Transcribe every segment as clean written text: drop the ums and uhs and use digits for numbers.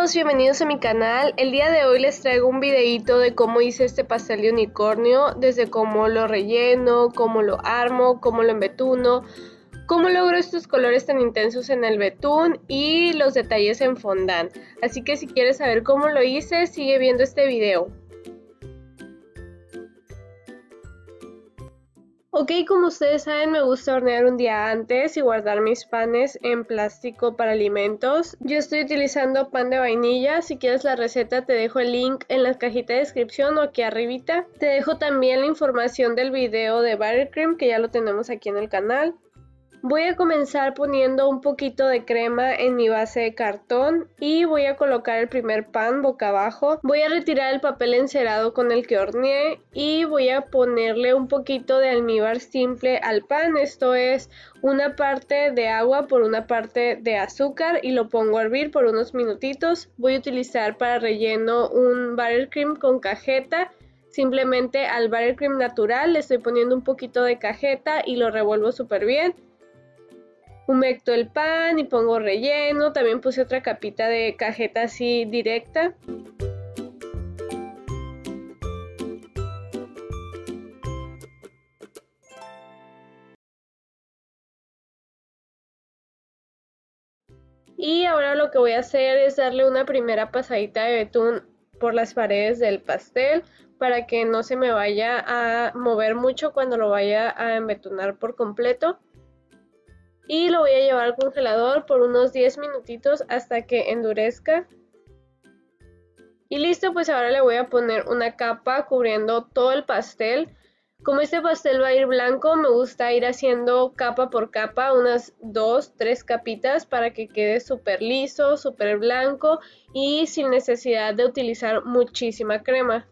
todos, bienvenidos a mi canal. El día de hoy les traigo un videito de cómo hice este pastel de unicornio, desde cómo lo relleno, cómo lo armo, cómo lo embetuno, cómo logro estos colores tan intensos en el betún y los detalles en fondant. Así que si quieres saber cómo lo hice, sigue viendo este video. Ok, como ustedes saben, me gusta hornear un día antes y guardar mis panes en plástico para alimentos. Yo estoy utilizando pan de vainilla. Si quieres la receta te dejo el link en la cajita de descripción o aquí arribita. Te dejo también la información del video de buttercream que ya lo tenemos aquí en el canal. Voy a comenzar poniendo un poquito de crema en mi base de cartón y voy a colocar el primer pan boca abajo. Voy a retirar el papel encerado con el que horneé y voy a ponerle un poquito de almíbar simple al pan. Esto es una parte de agua por una parte de azúcar y lo pongo a hervir por unos minutitos. Voy a utilizar para relleno un buttercream con cajeta. Simplemente al buttercream natural le estoy poniendo un poquito de cajeta y lo revuelvo súper bien. Humecto el pan y pongo relleno. También puse otra capita de cajeta así directa. Y ahora lo que voy a hacer es darle una primera pasadita de betún por las paredes del pastel para que no se me vaya a mover mucho cuando lo vaya a embetunar por completo. Y lo voy a llevar al congelador por unos 10 minutitos hasta que endurezca. Y listo, pues ahora le voy a poner una capa cubriendo todo el pastel. Como este pastel va a ir blanco, me gusta ir haciendo capa por capa, unas 2-3 capitas para que quede súper liso, súper blanco y sin necesidad de utilizar muchísima crema.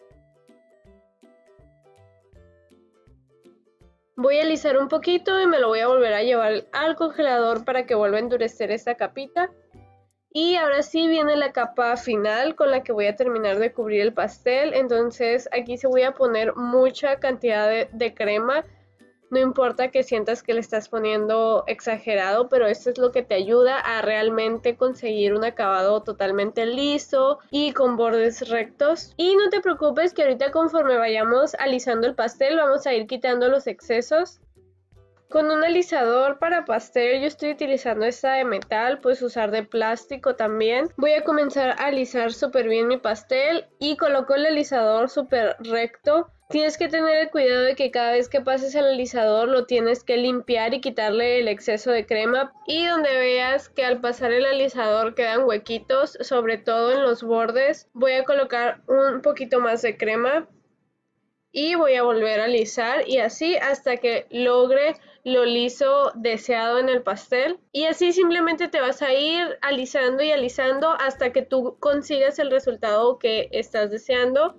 Voy a alisar un poquito y me lo voy a volver a llevar al congelador para que vuelva a endurecer esta capita. Y ahora sí viene la capa final con la que voy a terminar de cubrir el pastel. Entonces aquí se voy a poner mucha cantidad de crema. No importa que sientas que le estás poniendo exagerado, pero esto es lo que te ayuda a realmente conseguir un acabado totalmente liso y con bordes rectos. Y no te preocupes que ahorita conforme vayamos alisando el pastel vamos a ir quitando los excesos. Con un alisador para pastel yo estoy utilizando esta de metal, puedes usar de plástico también. Voy a comenzar a alisar súper bien mi pastel y coloco el alisador súper recto. Tienes que tener el cuidado de que cada vez que pases el alisador lo tienes que limpiar y quitarle el exceso de crema. Y donde veas que al pasar el alisador quedan huequitos, sobre todo en los bordes, voy a colocar un poquito más de crema. Y voy a volver a alisar y así hasta que logre lo liso deseado en el pastel. Y así simplemente te vas a ir alisando y alisando hasta que tú consigas el resultado que estás deseando.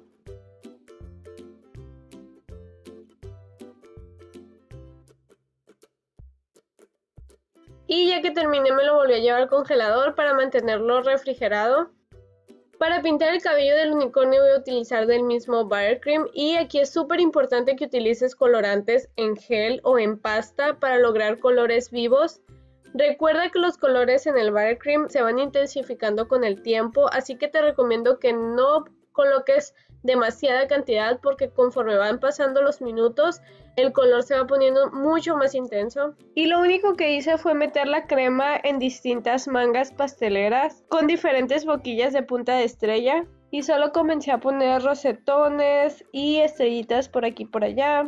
Y ya que terminé me lo volví a llevar al congelador para mantenerlo refrigerado. Para pintar el cabello del unicornio voy a utilizar del mismo buttercream y aquí es súper importante que utilices colorantes en gel o en pasta para lograr colores vivos. Recuerda que los colores en el buttercream se van intensificando con el tiempo, así que te recomiendo que no coloques demasiada cantidad porque conforme van pasando los minutos el color se va poniendo mucho más intenso. Y lo único que hice fue meter la crema en distintas mangas pasteleras con diferentes boquillas de punta de estrella y solo comencé a poner rosetones y estrellitas por aquí y por allá.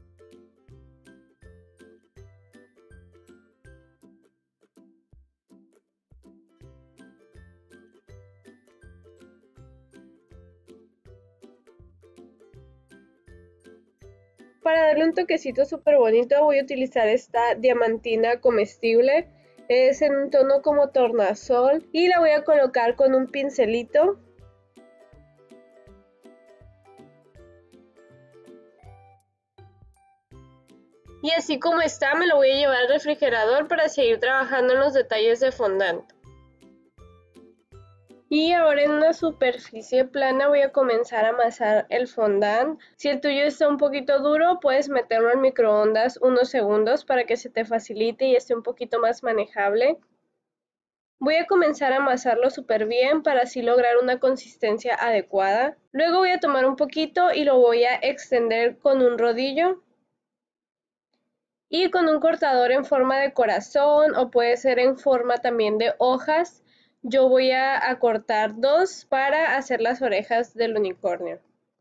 Para darle un toquecito súper bonito voy a utilizar esta diamantina comestible. Es en un tono como tornasol y la voy a colocar con un pincelito. Y así como está me lo voy a llevar al refrigerador para seguir trabajando en los detalles de fondant. Y ahora en una superficie plana voy a comenzar a amasar el fondant. Si el tuyo está un poquito duro, puedes meterlo al microondas unos segundos para que se te facilite y esté un poquito más manejable. Voy a comenzar a amasarlo súper bien para así lograr una consistencia adecuada. Luego voy a tomar un poquito y lo voy a extender con un rodillo y con un cortador en forma de corazón o puede ser en forma también de hojas. Yo voy a cortar 2 para hacer las orejas del unicornio.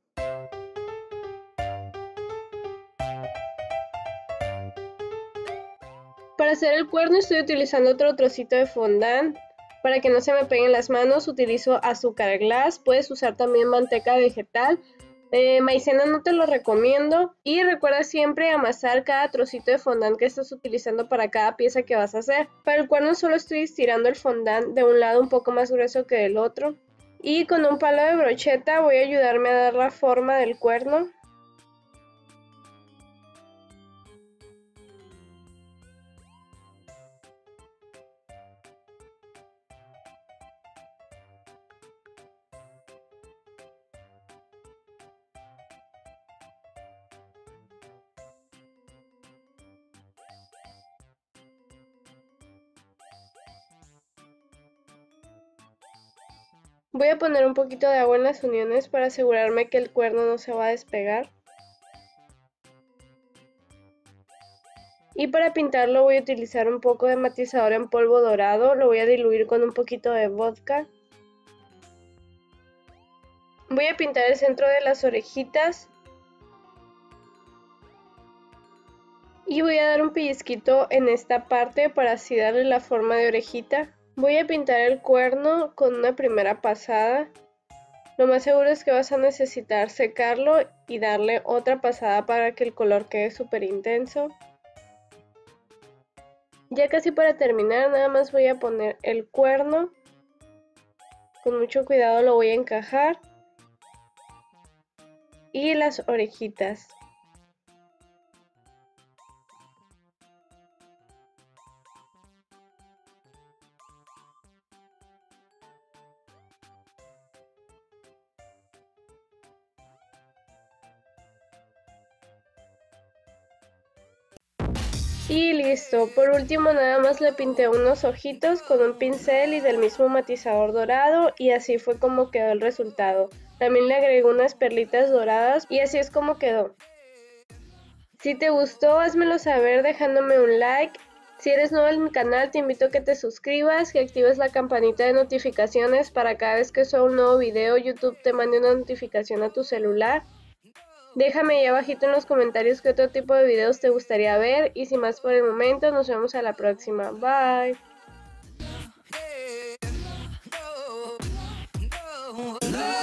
Para hacer el cuerno estoy utilizando otro trocito de fondant. Para que no se me peguen las manos utilizo azúcar glass, puedes usar también manteca vegetal. Maicena no te lo recomiendo y recuerda siempre amasar cada trocito de fondant que estás utilizando para cada pieza que vas a hacer. Para el cuerno solo estoy estirando el fondant de un lado un poco más grueso que del otro y con un palo de brocheta voy a ayudarme a dar la forma del cuerno. Voy a poner un poquito de agua en las uniones para asegurarme que el cuerno no se va a despegar. Y para pintarlo voy a utilizar un poco de matizador en polvo dorado, lo voy a diluir con un poquito de vodka. Voy a pintar el centro de las orejitas. Y voy a dar un pellizquito en esta parte para así darle la forma de orejita. Voy a pintar el cuerno con una primera pasada. Lo más seguro es que vas a necesitar secarlo y darle otra pasada para que el color quede súper intenso. Ya casi para terminar, nada más voy a poner el cuerno. Con mucho cuidado lo voy a encajar. Y las orejitas. Y listo, por último nada más le pinté unos ojitos con un pincel y del mismo matizador dorado y así fue como quedó el resultado. También le agregué unas perlitas doradas y así es como quedó. Si te gustó, házmelo saber dejándome un like. Si eres nuevo en mi canal, te invito a que te suscribas, que actives la campanita de notificaciones para cada vez que suba un nuevo video, YouTube te mande una notificación a tu celular. Déjame ahí abajito en los comentarios qué otro tipo de videos te gustaría ver y sin más por el momento, nos vemos a la próxima. Bye. Love